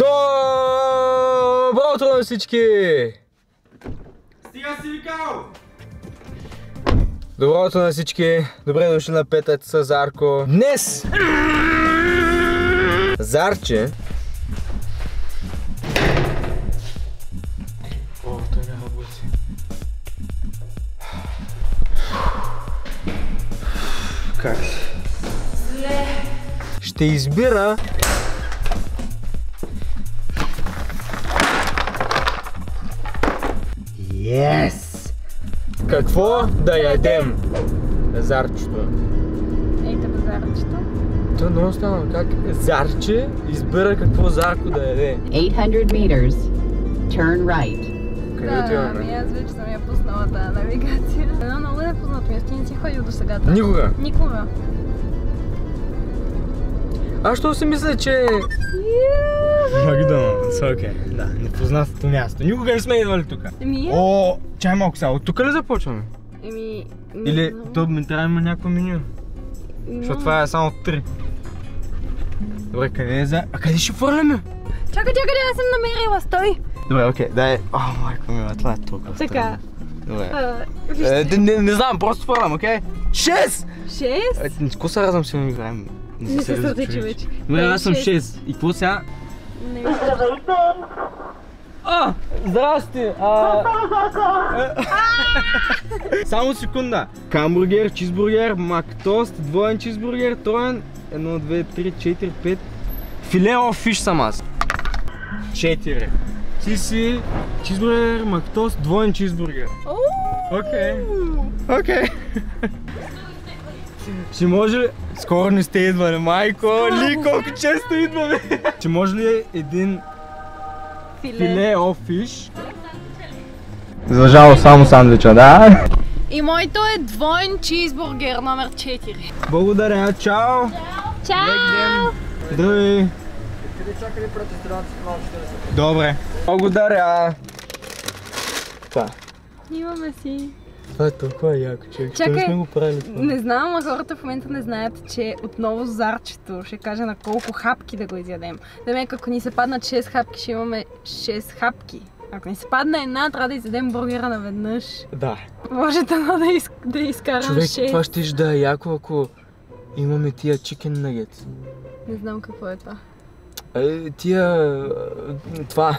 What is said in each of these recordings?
Добро утро на всички! Стига си викал! Добро утро на всички! Добре дошли на Петък с Зарко. Днес! Зарче! О, той не работи. Как си? Зле. Ще избира Yes! Какво да ядем? Зарчето. Ейте бе Зарчето. То много стана. Как Зарче избира какво Зарко да яде. 800 meters. Turn right. Къде Да, отиваме? ами аз вече съм я пуснала тази навигация. Едно много непознато място, не си ходил до сега. Никога. Никога. Аз що си мисля, че... Макдоналдс, окей. Да, непознатото място. Никога не сме идвали тук. Еми, О, чай малко сега. От тук ли започваме? еми... Или то ми трябва да има някакво меню? Защото това е само 3. Добре, къде е за... А къде ще фърляме? Чакай, аз съм намерила, стой! Добре, окей, дай. О, майко мила, това е толкова. Така. Добре. Вижте. Не знам, просто фърлям, окей? 6! 6? Какво се радвам си да ми играем? Не се сърдичи вече. Добре, аз съм 6. И какво сега? Здравейте! Здрасти! Само секунда. Хамбургер, чизбургер, мактост, двоен чизбургер, троен. 1, 2, 3, 4, 5. Филе оф фиш съм аз. 4. Ти си чизбургер, мактост, двоен чизбургер. Окей. Ще може ли... Скоро не сте идвали, майко! Ли, колко често идваме! Ще може ли един филе оф фиш? Задължава само сандвича, да? И моето е двоен чизбургер номер 4. Благодаря, чао! Чао! Здравей! Добре. Благодаря! Това. Имаме си. Това е толкова яко, човек. Чакай, Що сме го правили това? Не знам, а хората в момента не знаят, че отново Зарчето ще каже на колко хапки да го изядем. Демек, ако ни се паднат 6 хапки, ще имаме 6 хапки. Ако ни се падна една, трябва да изядем бургера наведнъж. Да. Може да изкарам Човек, 6. това ще да е яко, ако имаме тия chicken nuggets. Не знам какво е това. Това.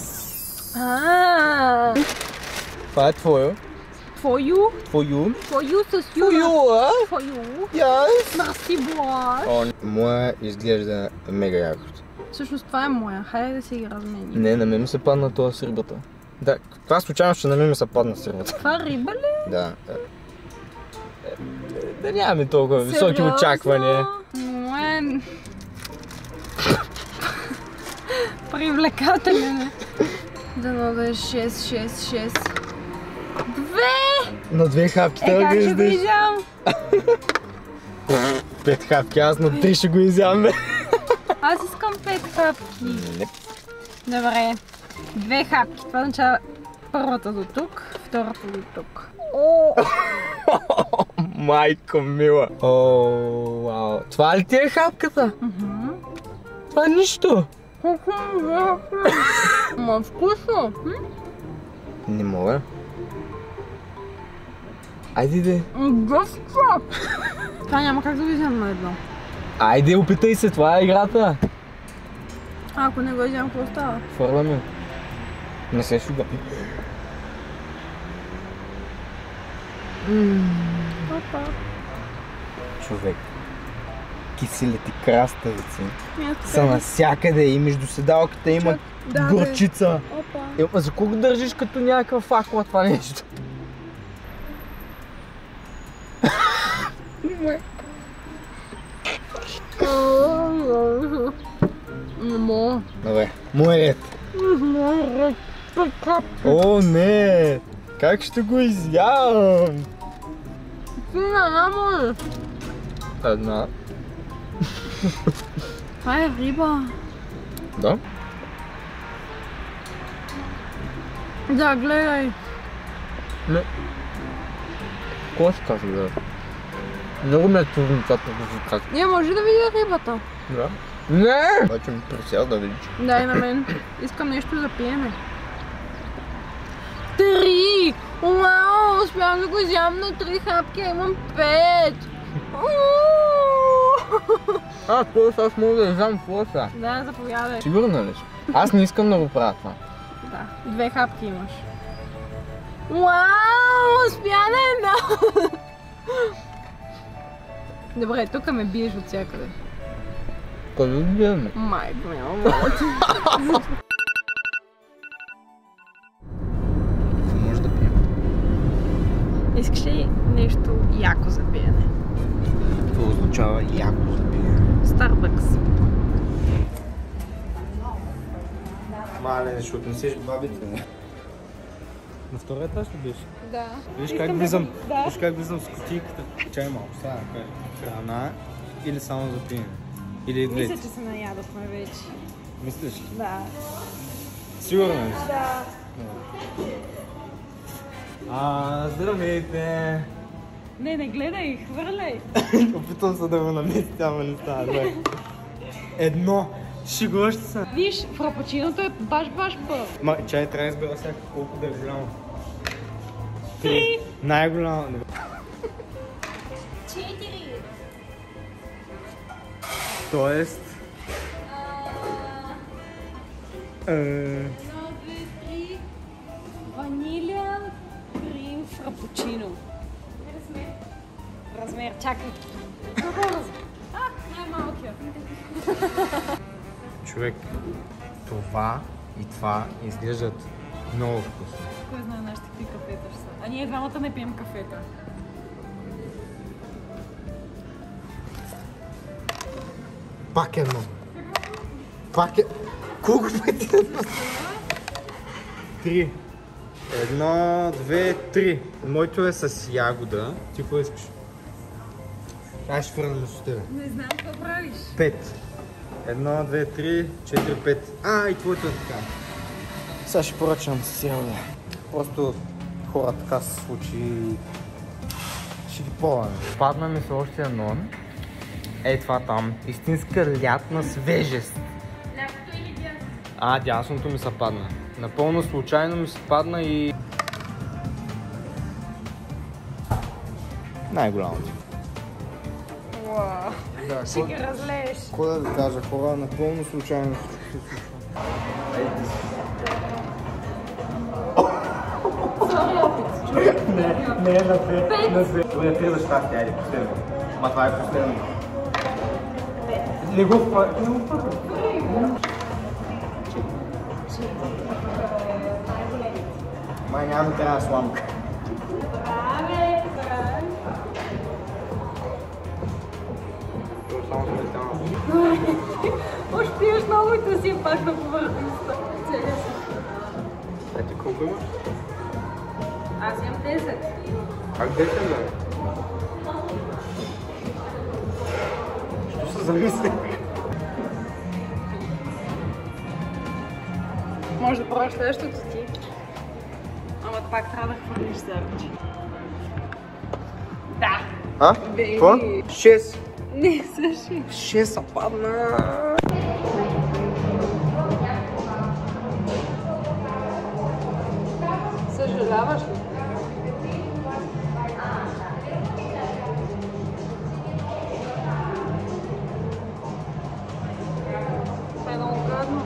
Това е твое. Твою? Твою. Твою с ю. Твою. Yes. Мерси, Блаш. Моя изглежда мега яко. Всъщност това е моя. Хайде да си ги разменим. Не, на мен ми се падна това с рибата. Да, това случайно, че на мен ми се падна с рибата. Това риба ли? Да. Да нямаме толкова високи очаквания. Моя... Привлекателен е. Дано да е 6. 2! На 2 хапки Как ще го изям? 5 хапки, аз на 3 ще го изям. Аз искам 5 хапки. Не. Добре. 2 хапки. Това означава първата до тук, втората до тук. Майко мила. Вау. Това ли ти е хапката? Това е нищо. Ма вкусно. Не мога. Айде де. Гъвка. Това няма как да го изям на едно. Айде, опитай се, това е играта. Ако не го изям, какво става? Фърляме. Не се шуга. Опа. Човек. Киселите краставици са навсякъде и между седалката има горчица. Опа. За колко държиш като някаква факла това нещо? Не мога. Добре, мой ред. О, не! Как ще го изям? Една може. Една. Това е риба. Да? Да, гледай. Не. Какво си казах да? Много ме е трудно това как. Не, може да видя рибата. Да? Не! Обаче ми присял да видиш. Дай на мен. Искам нещо за пиене. 3! Уау! Успявам да го изям на 3 хапки, а имам 5! Какво аз мога да знам какво са? Да, заповядай. Сигурна ли си? Аз не искам да го правя това. Да, 2 хапки имаш. Уау! Успя на една! Добре, тук ме биеш от всякъде. Къде да гледаме? Майко ми, моля те. Какво може да пием? Искаш ли нещо яко за пиене? Какво означава яко за пиене? Starbucks. Мале, ще отнесеш бабите, не? На втория етаж ли биш? Да. Виж как влизам, Да. виж как влизам с кутийката. Чай малко, сега кажа. Храна или само за пиене? Или двете? Мисля, че се наядохме вече. Мислиш ли? Да. Сигурно ли си? Да. Здравейте! Не гледай, хвърляй. Опитвам се да го наместя, ама не става. Добре. Едно. Шегуваш се. Виж, фрапучиното е баш пъл. Ма, чай трябва да избера сега колко да е голямо. 3. Най-голямо. 4. Тоест... 1, 2, 3. Ваниля, крем, фрапучино. Размер, чакай. Най-малкият. Човек, това и това изглеждат много вкусно. Кой знае нашите какви кафета ще са. А ние двамата не пием кафета. Пак едно. Пак е... Колко пъти едно? 3. 1, 2, 3. Моето е с ягода. Ти какво искаш? Аз ще фърнем с тебе. Не знам какво правиш. 5. 1, 2, 3, 4, 5. И твоето е така. Сега ще поръчам с ягода. Просто хора така се случи. Ще ги пробваме. Падна ми се още едно. Това там. Истинска лятна свежест. Лятото или дясно? Дясното ми се падна. Напълно случайно ми се падна и... Най-голямото. Уау. Да, Ще ги разлееш. какво да ви кажа, хора, напълно случайно се случва. Не е на две. Това е 3 за щастие, айде, последно. Ама това е последно. Не го фъркай. Май няма да трябва сламка. Още пиеш много и да си е пак на повърхността. Ти колко имаш? Аз имам 10. Как 10 бе? Що се замисли? Може да пробваш следващото ти. Ама пак трябва да хвърлиш зърче. Да. Какво? 6. Не, също. 6 са падна. Съжаляваш ли? Това е много гадно.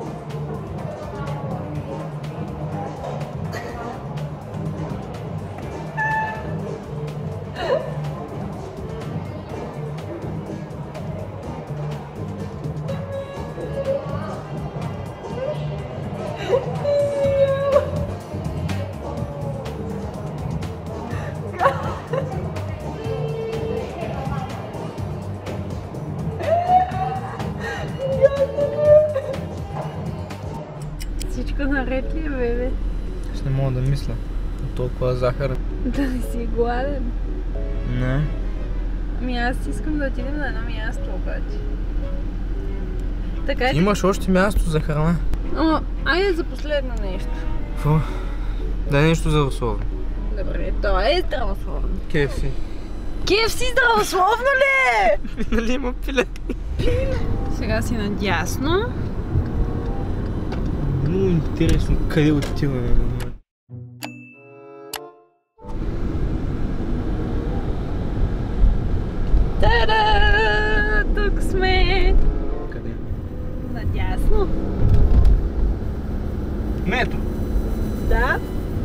Всичко наред ли е, бебе? Аз не мога да мисля. От толкова захар. Да не си гладен. Не. Ами аз искам да отидем на едно място обаче. Така е. Имаш още място за храна. Ама, айде за последно нещо. Какво? Дай нещо здравословно. Добре, то е здравословно. KFC. KFC здравословно ли е? Нали има пиле? Пиле? Сега си надясно. Много интересно къде отиваме. Та-да! Тук сме! Къде? Надясно. Метро. Да.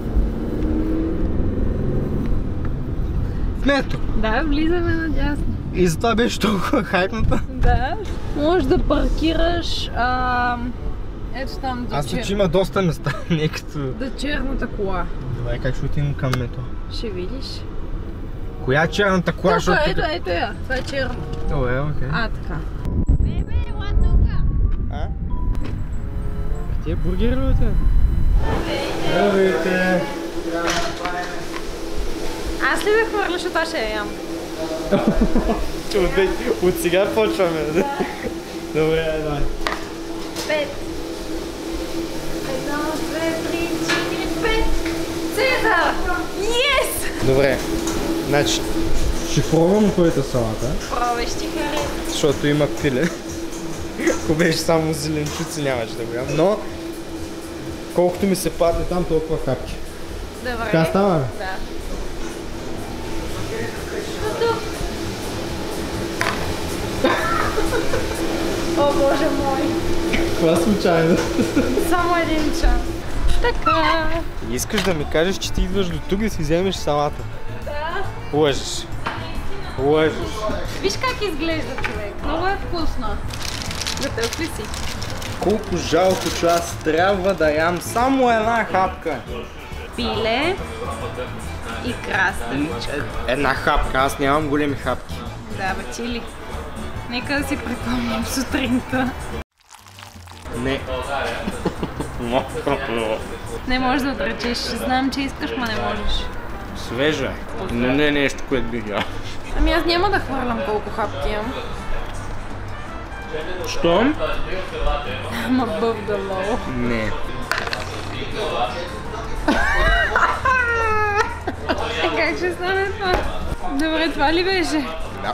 Метро. Да, влизаме надясно. И затова беше толкова хайпната. Да. Може да паркираш ето там до Аз че има доста места, не като... до черната кола. Добре, как ще отидем към метро? Ще видиш. Коя е черната кола? Тук, Защото ето, тук- ето я. Това е черно. Добре, окей. Така. Бебе, ела тука. А? Ти е бургер ли отиде? Здравейте! Аз ли да хвърля, защото аз ще я ям? От сега почваме. Добре, давай. 5. 1, 2, 3, 4, 5. Цезар! Yes! Добре. Значи, ще пробвам твоята салата, Пробвай, ще ти хареса. защото има пиле. Ако беше само зеленчуци, нямаше да го ям. Но, колкото ми се падне там, толкова хапки. Добре. Така става ли? Да. Готов. О, Боже мой! Това случайно. Само един час. Така. Искаш да ми кажеш, че ти идваш до тук да си вземеш салата? Да. Лъжеш. Лъжеш. Виж как изглежда човек. Много е вкусно. Готов ли си? Колко жалко, че аз трябва да ям само една хапка. Пиле и краставичка. Една хапка, аз нямам големи хапки. Да, бе, чили. Нека да си припомним сутринта. Не. Не можеш да отречеш. Знам, че искаш, ма не можеш. Свежа е. Но не е нещо, което бих ял. Ами аз няма да хвърлям колко хапки имам. Щом? Ама above the law. Не. Как ще стане това? Добре, това ли беше? Да.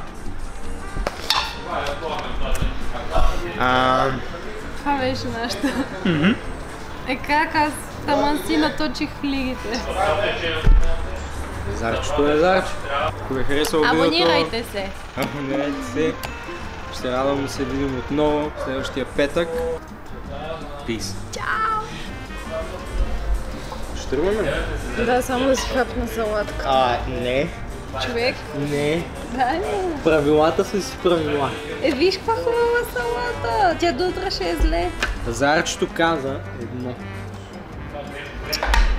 Това беше нашата. Как аз таман си наточих лигите. Зарчето е зарче. Ако ви харесва видеото... Абонирайте се. Абонирайте се. Ще радвам да се видим отново следващия петък. Пис. Чао! Ще тръгваме? Да, само да си хапна салатка. Не. Човек, Не. дай му. Правилата са си правила. Виж каква хубава салата. Тя до утре ще е зле. Зарчето каза едно.